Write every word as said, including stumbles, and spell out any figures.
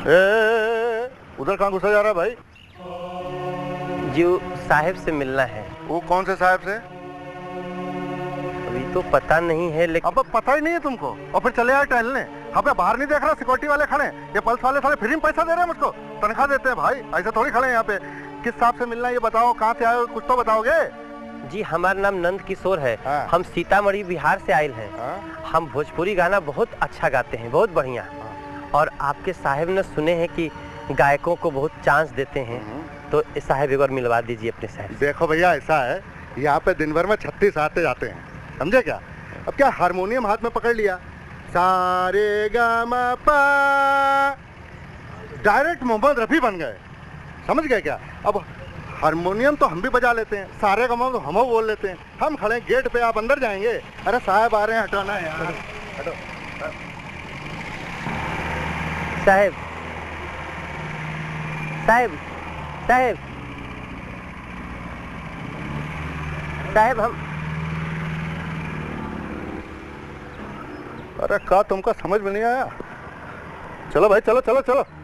ए, उधर कहाँ घुसा जा रहा है भाई? जी साहब से मिलना है। वो कौन से साहब से? अभी तो पता नहीं है लेकिन। अब पता ही नहीं है तुमको और फिर चले आए टहलने। यहाँ पे बाहर नहीं देख रहा सिक्योरिटी वाले खड़े, ये पल्स वाले साले फ्री में पैसा दे रहे हैं मुझको, तनख्वाह देते हैं भाई, ऐसे थोड़ी खड़े हैं यहाँ पे। किस साहब से मिलना है ये बताओ, कहाँ से आए हो कुछ तो बताओगे? जी हमारा नाम नंद किशोर है। हाँ। हम सीतामढ़ी बिहार से आए हैं। हाँ। हम भोजपुरी गाना बहुत अच्छा गाते हैं, बहुत बढ़िया। हाँ। और आपके साहब ने सुने हैं कि गायकों को बहुत चांस देते हैं, तो साहब एक बार मिलवा दीजिए अपने साहब। देखो भैया ऐसा है, यहाँ पे दिन भर में छत्तीस आते जाते हैं, समझे क्या? अब क्या हारमोनियम हाथ में पकड़ लिया, सारे गामा पा, डायरेक्ट मोहम्मद रफी बन गए, समझ गए क्या? अब हारमोनियम तो हम भी बजा लेते हैं, सारे गामा तो हम बोल लेते हैं। हम खड़े गेट पे, आप अंदर जाएंगे? अरे साहब आ रहे हैं, हटाना है यार, हटो। साहब साहब साहब साहब हम। अरे का तुमका समझ में नहीं आया? चलो भाई चलो चलो चलो।